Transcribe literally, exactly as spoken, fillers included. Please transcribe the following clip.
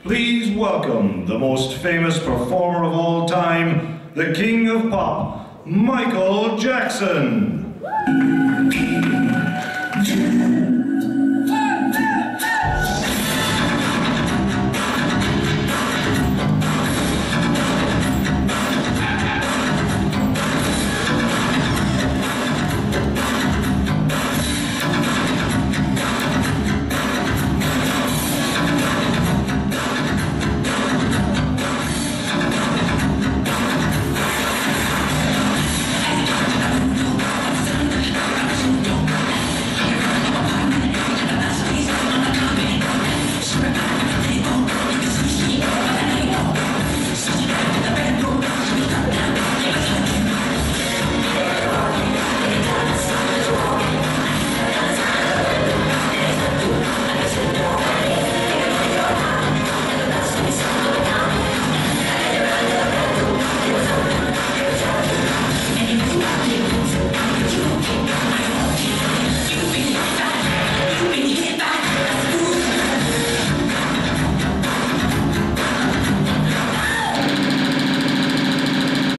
Please welcome the most famous performer of all time, the King of Pop, Michael Jackson.